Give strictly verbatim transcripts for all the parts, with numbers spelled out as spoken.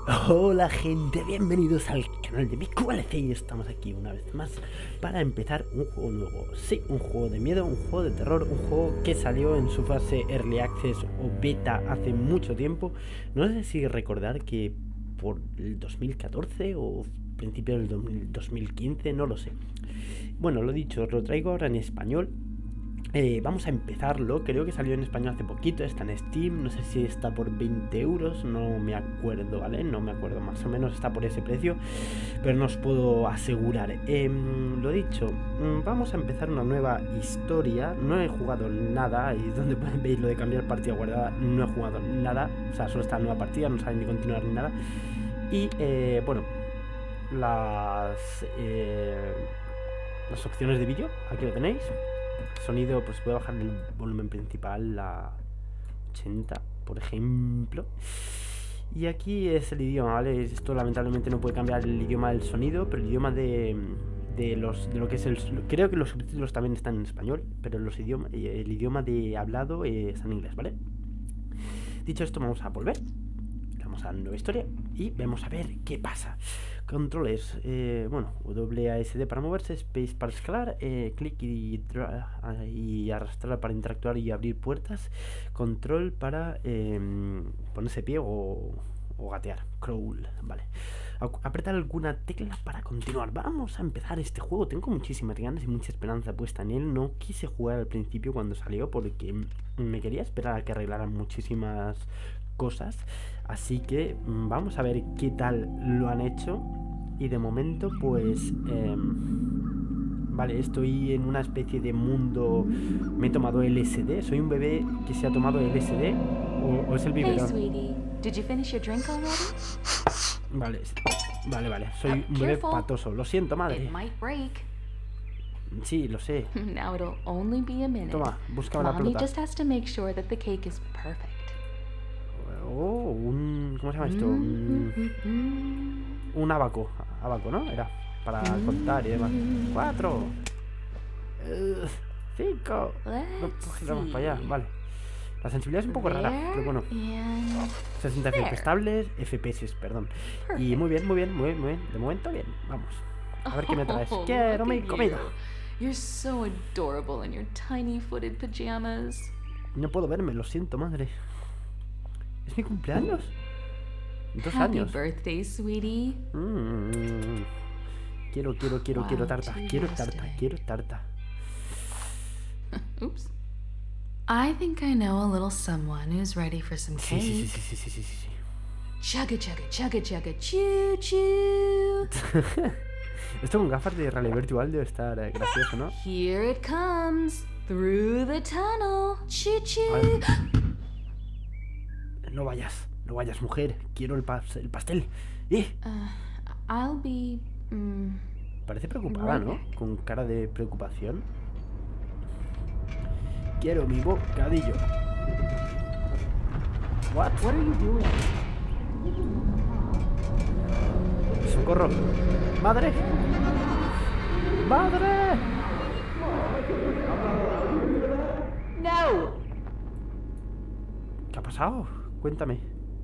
Hola gente, bienvenidos al canal de MiQLC y estamos aquí una vez más para empezar un juego nuevo. Sí, un juego de miedo, un juego de terror, un juego que salió en su fase Early Access o Beta hace mucho tiempo. No sé si recordar que por el dos mil catorce o principio del dos mil quince, no lo sé. Bueno, lo dicho, os lo traigo ahora en español. Eh, vamos a empezarlo, creo que salió en español hace poquito, está en Steam, no sé si está por veinte euros, no me acuerdo, ¿vale? No me acuerdo, más o menos está por ese precio, pero no os puedo asegurar. Eh, lo dicho, vamos a empezar una nueva historia, no he jugado nada, y donde veis lo de cambiar partida guardada, no he jugado nada, o sea, solo está nueva partida, no saben ni continuar ni nada. Y, eh, bueno, las, eh, las opciones de vídeo, aquí lo tenéis. Sonido, pues voy a bajar el volumen principal a ochenta, por ejemplo. Y aquí es el idioma, ¿vale? Esto lamentablemente no puede cambiar el idioma del sonido, pero el idioma de, de los de lo que es el... Creo que los subtítulos también están en español, pero los idiomas, el idioma de hablado eh, está en inglés, ¿vale? Dicho esto, vamos a volver. Vamos a la nueva historia y vamos a ver qué pasa. Controles, eh, bueno, W A S D para moverse, Space para escalar, eh, clic y, y arrastrar para interactuar y abrir puertas, control para eh, ponerse pie o, o gatear, crawl, vale. Apretar alguna tecla para continuar. Vamos a empezar este juego. Tengo muchísimas ganas y mucha esperanza puesta en él. No quise jugar al principio cuando salió porque me quería esperar a que arreglaran muchísimas cosas, así que vamos a ver qué tal lo han hecho. Y de momento pues eh, vale, estoy en una especie de mundo. Me he tomado L S D. Soy un bebé que se ha tomado L S D o, o es el biberón. Hey, sweetie. Did you finish your drink already? Vale, vale, vale. Soy un bebé patoso. Lo siento, madre. It might break. Sí, lo sé. Now it'll only be a minute. Toma, busca la Mommy pelota. just has to make sure that the cake is perfect. Oh, un... ¿Cómo se llama esto? Un, un abaco. Abaco, ¿no? Era para contar y demás. Cuatro. Uh, cinco. No, vamos para allá, vale. La sensibilidad es un poco rara, pero bueno. sesenta F P S estables, F P S, perdón. Y muy bien, muy bien, muy bien, muy bien. De momento bien, vamos. A ver qué me traes. Quiero mi comida. You're so adorable in your tiny footed pajamas. No puedo verme, lo siento, madre. ¿Es mi cumpleaños? Dos Happy años. birthday, sweetie. Mm. Quiero, quiero, quiero, Wow, quiero tarta. two Quiero years tarta, today. quiero tarta. Oops. I think I know a little someone who's ready for some Sí, cake. sí, sí, sí, sí, sí, sí, sí. Chugga, chugga, chugga, chugga, choo, choo. Esto con gafas de realidad virtual debe estar eh, gracioso, ¿no? Here it comes, through the tunnel. Choo, choo. Ay. No vayas, no vayas, mujer. Quiero el, pas el pastel. ¡Eh! Uh, I'll be. Mm, Parece preocupada, ¿no? Con cara de preocupación. Quiero mi bocadillo. What? what are you doing? ¡Socorro! ¡Madre! ¡Madre! No. ¿Qué ha pasado? Cuéntame.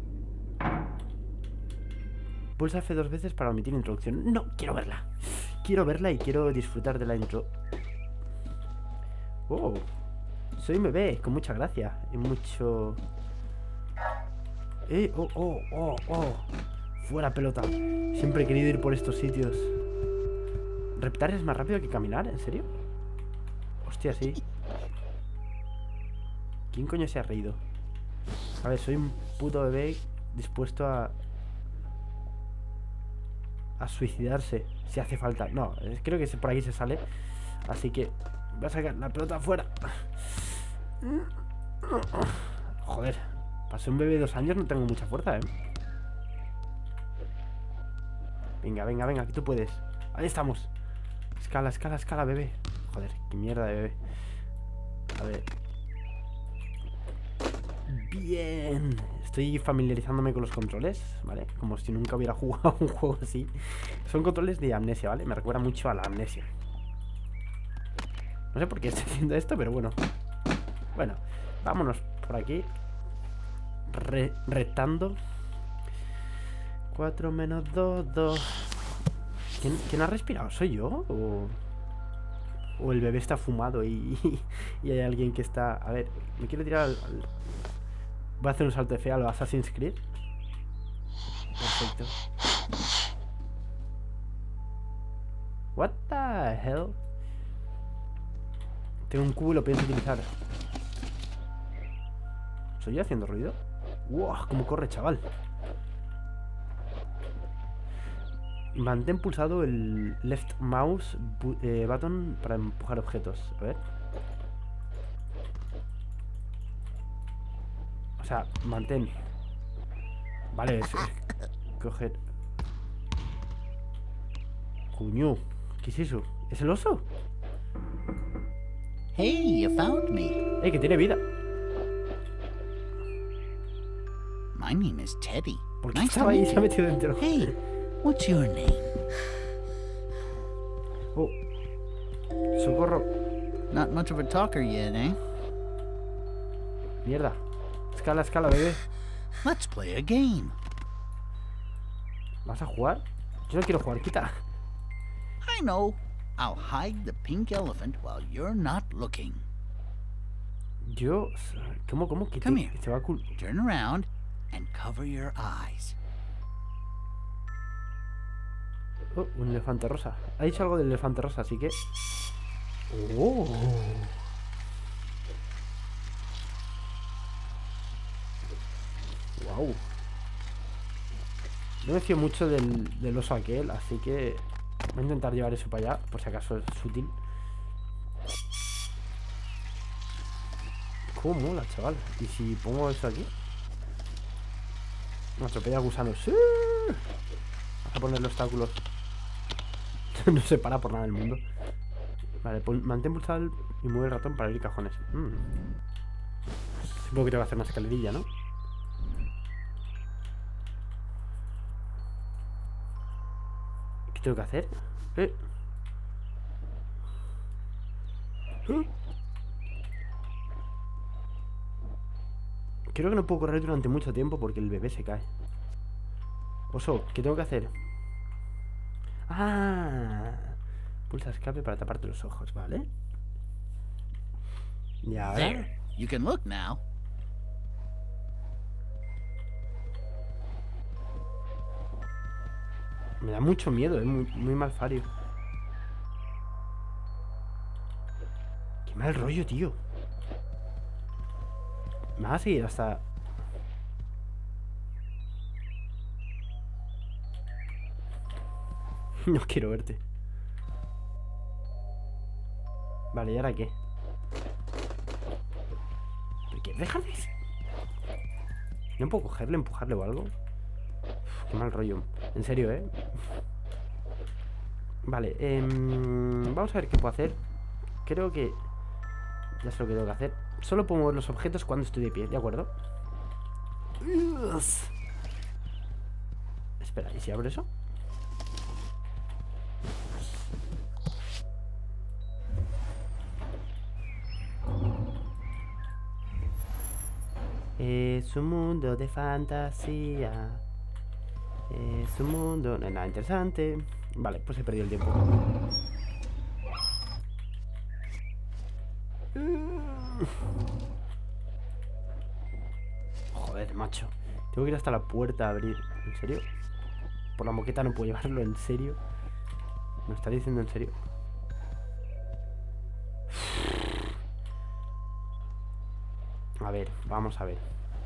Pulsa F dos veces para omitir introducción. No, quiero verla. Quiero verla y quiero disfrutar de la intro. Oh, soy un bebé con mucha gracia y mucho... Eh, oh, oh, oh, oh. Fuera pelota. Siempre he querido ir por estos sitios. ¿Reptar es más rápido que caminar? ¿En serio? Hostia, sí. ¿Quién coño se ha reído? A ver, soy un puto bebé dispuesto a... a suicidarse, si hace falta. No, creo que por aquí se sale. Así que voy a sacar la pelota afuera. Joder, para ser un bebé de dos años no tengo mucha fuerza, ¿eh? Venga, venga, venga, que tú puedes. Ahí estamos. Escala, escala, escala, bebé. Joder, qué mierda de bebé. A ver. Bien. Estoy familiarizándome con los controles, ¿vale? Como si nunca hubiera jugado un juego así. Son controles de Amnesia, ¿vale? Me recuerda mucho a la Amnesia. No sé por qué estoy haciendo esto, pero bueno. Bueno, vámonos por aquí. Re retando. cuatro menos dos, dos. ¿Quién, ¿Quién ha respirado? ¿Soy yo? ¿O, o el bebé está fumado y, y hay alguien que está... A ver, me quiero tirar al, al... Voy a hacer un salto de fe a lo Assassin's Creed. Perfecto. What the hell? Tengo un cubo y lo pienso utilizar. ¿Soy yo haciendo ruido? ¡Wow! ¿Cómo corre, chaval? Mantén pulsado el left mouse bu eh, button para empujar objetos. A ver. O sea, mantén. Vale, es, es coger. Coño, ¿qué es eso? ¿Es el oso? Hey, you found me. ¡Eh, que tiene vida! My name is Teddy. ¿Por qué Nice estaba to ahí y meet se ha you. metido dentro? Hey, what's your name? Oh. Socorro. Not much of a talker yet, eh? Mierda. Escala, escala, bebé. Let's play a game. ¿Vas a jugar? Yo no quiero jugar, quita. I know. I'll hide the pink elephant while you're not looking. Yo... ¿Cómo, cómo? Que Come te, here. que se va a cul... Turn around and cover your eyes. Oh, un elefante rosa. Ha dicho algo del elefante rosa, así que... Oh. Wow. No me fío mucho del, del oso aquel, así que voy a intentar llevar eso para allá, por si acaso es útil. Cómo mola, chaval. ¿Y si pongo esto aquí? Me atropella gusanos. ¡Sí! Vamos a ponerle obstáculos. No se para por nada del mundo. Vale, mantén pulsado el... y mueve el ratón para abrir cajones. Mm. Supongo que tengo que hacer una escalerilla, ¿no? ¿Qué tengo que hacer? Eh. ¿Eh? Creo que no puedo correr durante mucho tiempo porque el bebé se cae. Oso, ¿qué tengo que hacer? Ah, pulsa escape para taparte los ojos, ¿vale? Y ahora... There. You can look now. Me da mucho miedo, es muy, muy mal fario. Qué mal rollo, tío. Me vas a seguir hasta... No quiero verte. Vale, ¿y ahora qué? ¿Por qué? ¡Déjame! ¿No puedo cogerle, empujarle o algo? Uf, qué mal rollo. En serio, ¿eh? Vale, eh, vamos a ver qué puedo hacer. Creo que... ya sé lo que tengo que hacer. Solo puedo mover los objetos cuando estoy de pie, ¿de acuerdo? Uf. Espera, ¿y si abro eso? Es un mundo de fantasía. Es un mundo... no es nada interesante. Vale, pues he perdido el tiempo. Joder, macho. Tengo que ir hasta la puerta a abrir. ¿En serio? Por la moqueta no puedo llevarlo, ¿en serio? ¿Me está diciendo en serio? A ver, vamos a ver.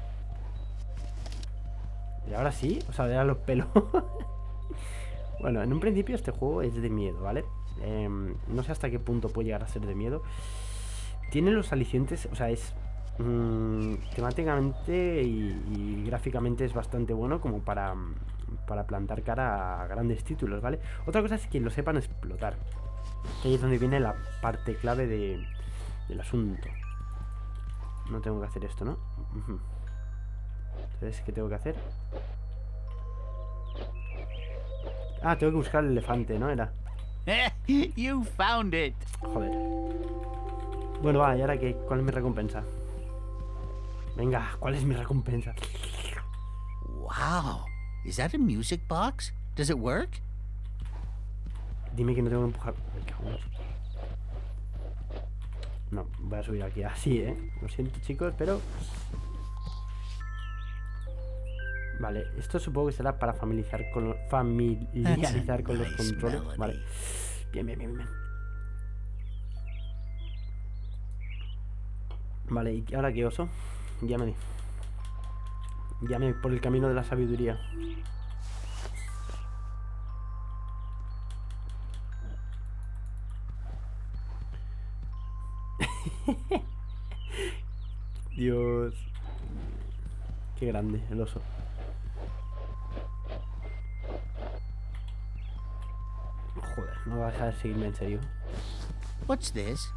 Y ahora sí, o sea, ya los pelos. Bueno, en un principio este juego es de miedo, ¿vale? Eh, no sé hasta qué punto puede llegar a ser de miedo. Tiene los alicientes, o sea, es... Mmm, temáticamente y, y gráficamente es bastante bueno como para, para plantar cara a grandes títulos, ¿vale? Otra cosa es que lo sepan explotar. Que ahí es donde viene la parte clave de, del asunto. No tengo que hacer esto, ¿no? Uh-huh. Entonces, ¿qué tengo que hacer? Ah, tengo que buscar el elefante, ¿no? Era... You found it. Joder. Bueno, va, ¿y ahora qué? ¿Cuál es mi recompensa? Venga, ¿cuál es mi recompensa? Wow, Is that a music box? Does it work? Dime que no tengo que empujar. No, voy a subir aquí así, ¿eh? Lo siento, chicos, pero... Vale, esto supongo que será para familiarizar con, lo... familiarizar con los controles. Vale. Bien, bien, bien, bien. Vale, ¿y ahora qué, oso? Guíame. Guíame por el camino de la sabiduría. Dios. Qué grande el oso. Joder, no va a dejar de seguirme, en serio. What's this?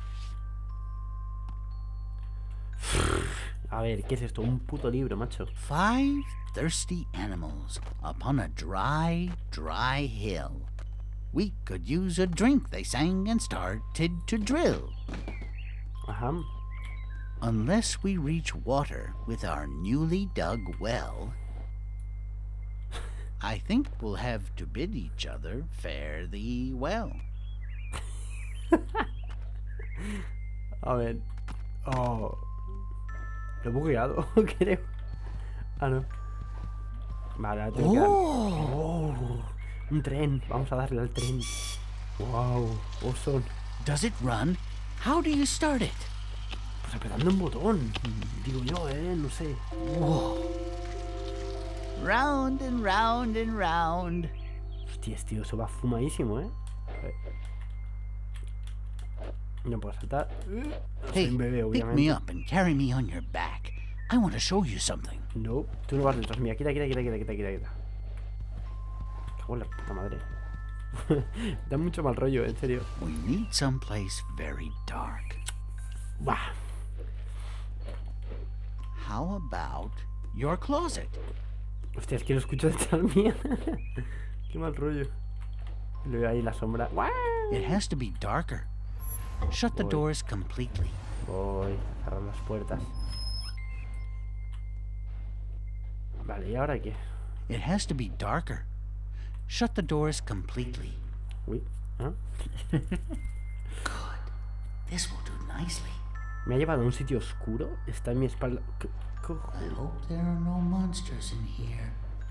A ver, ¿qué es esto? Un puto libro, macho. Five thirsty animals upon a dry, dry hill. We could use a drink, they sang and started to drill. Ajá. Unless we reach water with our newly dug well, I think we'll have to bid each other fare thee well. A ver. Oh. Lo he bugueado, creo. Ah, no. Vale, ahora tengo que dar... Oh! Oh, un tren. Vamos a darle al tren. Wow, oso. Does it run? How do you start it? Pues apretando un botón. Digo yo, eh, no sé. Whoa. Round and round and round. Hostias, tío, eso va fumadísimo, eh. No puedo saltar. Soy Hey, un bebé, pick obviamente. me up and carry me on your back. I want to show you something. No, tú no vas detrás mía. Quita, quita, quita, quita, quita, quita, quita. Cago en la puta madre. Da mucho mal rollo, en serio. We need someplace very dark. Buah. How about your closet? Hostia, es que lo escucho detrás mía. Qué mal rollo. Y le veo ahí la sombra. ¡Guau! It has to be darker. Shut the Voy. doors completely. Voy a cerrar las puertas. Vale, ¿y ahora qué? It has to be darker. Shut the doors completely. Uy, ¿ah? Good. This will do nicely. Me ha llevado a un sitio oscuro. Está en mi espalda. ¿Qué I cojones? hope there are no monsters in here.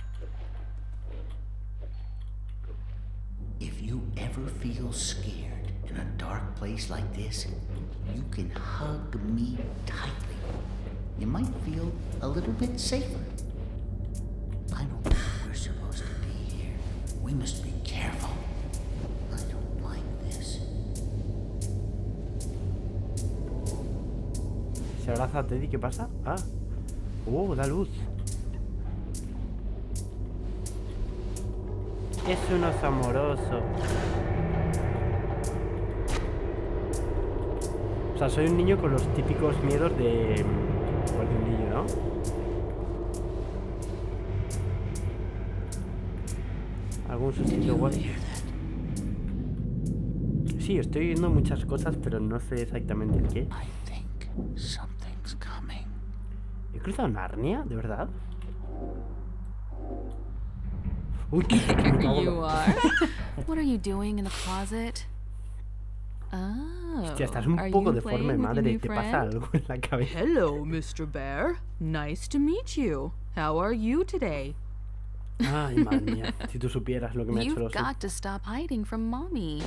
If you ever feel scared in a dark place like this, you can hug me tightly. You might feel a little bit safer. I don't think we're supposed to be here. We must be careful. I don't like this. Se abraza a Teddy, ¿qué pasa? Ah. Oh, da luz. Es un oso amoroso. O sea, soy un niño con los típicos miedos de... Pues de un niño, ¿no? Algún sustito guay. Sí, estoy viendo muchas cosas, pero no sé exactamente el qué. I think something's coming. ¿He cruzado Narnia? ¿De verdad? Uy, qué me cago en la- You are? What are you doing in the closet? Oh, Hostia, estás un are poco you deforme, playing with your madre. new ¿Te pasa friend? algo en la cabeza? Hello, Mister Bear. Nice to meet you. How are you today? Ay, madre mía. Si tú supieras lo que me ha hecho el You've oso. got to stop hiding from mommy.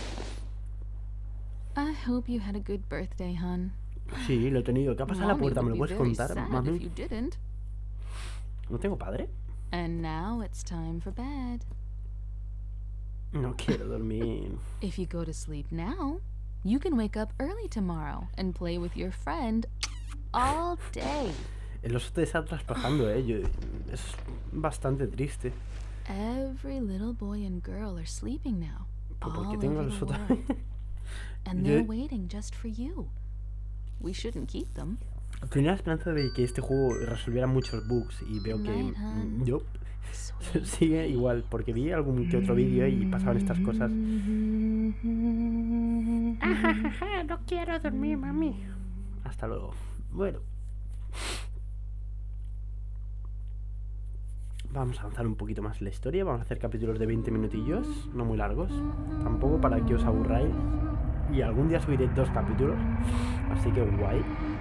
I hope you had a good birthday, hun. Sí, lo he tenido. ¿Qué ha pasado en la Mommy puerta? ¿Me would lo be puedes very contar, sad if mami? you didn't. ¿No tengo padre? And now it's time for bed. No quiero dormir. If you go to sleep now, you can wake up early tomorrow and play with your friend all day. El oso te está traspasando, eh. Yo- es bastante triste. Every little boy and girl are sleeping now, ¿Pero por all qué tengo over el the oso world, también? and Yo- they're waiting just for you. We shouldn't keep them. Tenía la esperanza de que este juego resolviera muchos bugs y veo que Night, hun. mm, yo Sweet. sigue igual, porque vi algún que otro vídeo y pasaban estas cosas. No quiero dormir, mami. Hasta luego. Bueno. Vamos a avanzar un poquito más en la historia. Vamos a hacer capítulos de veinte minutillos, no muy largos. Tampoco para que os aburráis. Y algún día subiré dos capítulos. Así que guay.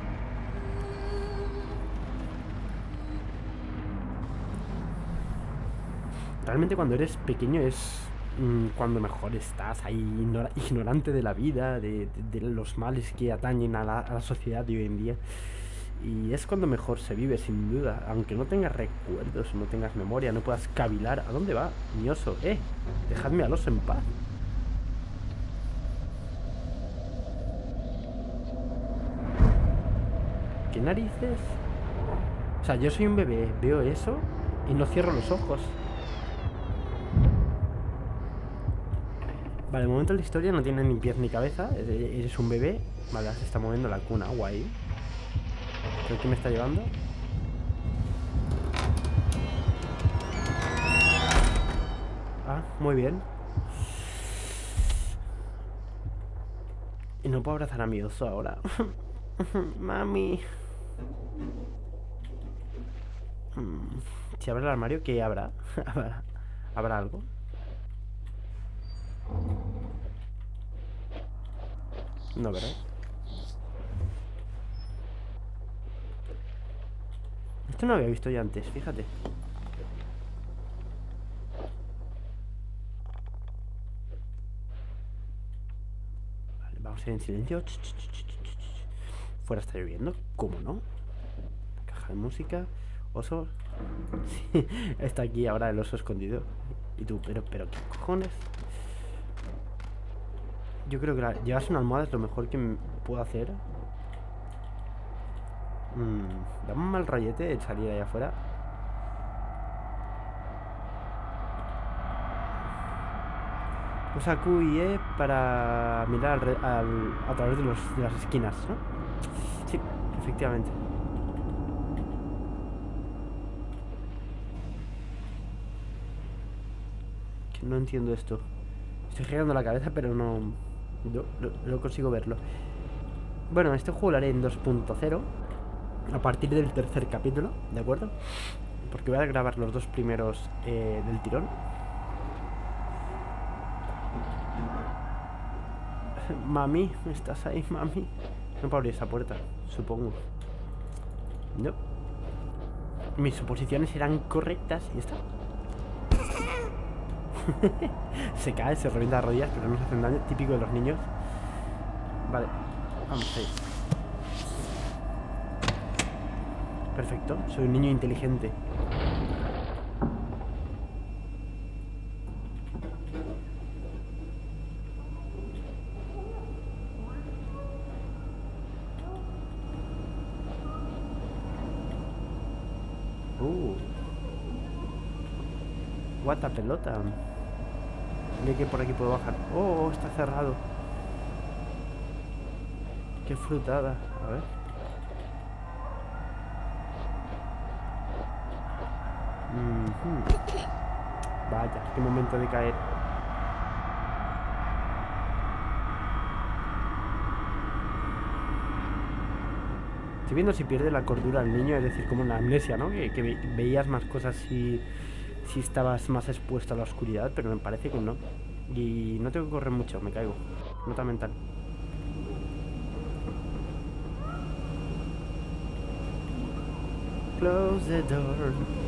Realmente cuando eres pequeño es mmm, cuando mejor estás ahí, ignora ignorante de la vida, de, de, de los males que atañen a la, a la sociedad de hoy en día. Y es cuando mejor se vive, sin duda. Aunque no tengas recuerdos, no tengas memoria, no puedas cavilar. ¿A dónde va, mi oso? Eh, dejadme al oso en paz. ¿Qué narices? O sea, yo soy un bebé, veo eso y no cierro los ojos. Vale, de momento la historia no tiene ni pies ni cabeza. Eres un bebé. Vale, se está moviendo la cuna, guay. ¿Pero quién me está llevando? Ah, muy bien. Y no puedo abrazar a mi oso ahora. Mami. Si abre el armario, ¿qué habrá? ¿Habrá, ¿Habrá algo? No, ¿verdad? Esto no lo había visto ya antes, fíjate. Vale, vamos a ir en silencio. Ch, ch, ch, ch, ch. Fuera está lloviendo, ¿cómo no? Caja de música. Oso. Sí, está aquí ahora el oso escondido. Y tú, pero, pero, ¿qué cojones? Yo creo que la, llevarse una almohada es lo mejor que puedo hacer. Mm, da un mal rollete el salir allá afuera. Usa Q y E para mirar al, al, a través de, los, de las esquinas, ¿no? Sí, efectivamente. Que no entiendo esto. Estoy girando la cabeza, pero no, no, no, no consigo verlo. Bueno, este juego lo haré en dos punto cero. A partir del tercer capítulo, ¿de acuerdo? Porque voy a grabar los dos primeros eh, del tirón. Mami, ¿estás ahí, mami? No puedo abrir esa puerta, supongo. No. Mis suposiciones eran correctas y ya está. Se cae, se revienta las rodillas, pero no se hacen daño. Típico de los niños. Vale, vamos ahí. Perfecto, soy un niño inteligente. Uh. What a pelota. Mira que por aquí puedo bajar. Oh, está cerrado. Qué frutada. A ver. Mm-hmm. Vaya, qué momento de caer. Estoy viendo si pierde la cordura el niño, es decir, como una amnesia, ¿no? Que, que ve, veías más cosas si, si estabas más expuesto a la oscuridad, pero me parece que no. Y no tengo que correr mucho, me caigo. Nota mental. Close the door.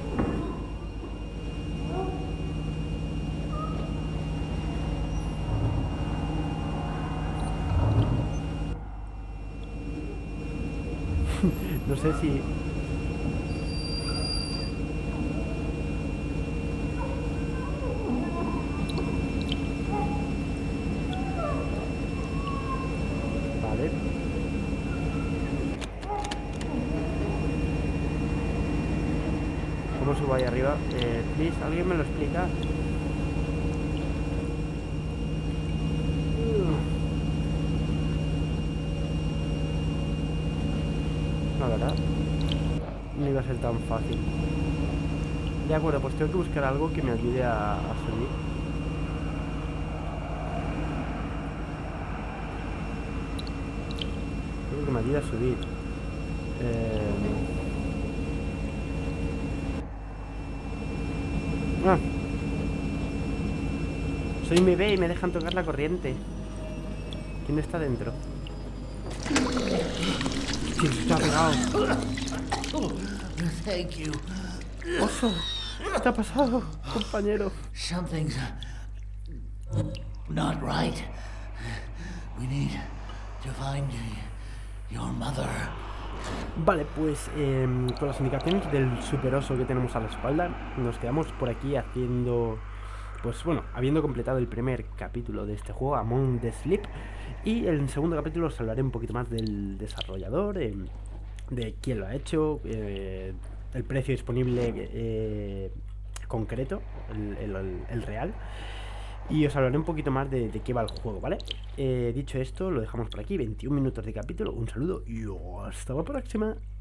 No sé si... Vale. ¿Cómo subo ahí arriba? Eh, please, ¿alguien me lo explica? La verdad, no iba a ser tan fácil. De acuerdo, pues tengo que buscar algo que me ayude a, a subir. Creo que me ayude a subir. Eh... Ah. Soy un bebé y me dejan tocar la corriente. ¿Quién está dentro? ¿Quién se ha pegado? Thank you. ¡Oso! ¿Qué te ha pasado, compañero? Something's not right. We need to find your mother. Vale, pues eh, con las indicaciones del superoso que tenemos a la espalda, nos quedamos por aquí haciendo, pues bueno, habiendo completado el primer capítulo de este juego, Among the Sleep, y en el segundo capítulo os hablaré un poquito más del desarrollador, eh, de quién lo ha hecho, eh, el precio disponible eh, concreto, el, el, el real. Y os hablaré un poquito más de, de qué va el juego, ¿vale? Eh, dicho esto, lo dejamos por aquí, veintiún minutos de capítulo, un saludo y hasta la próxima.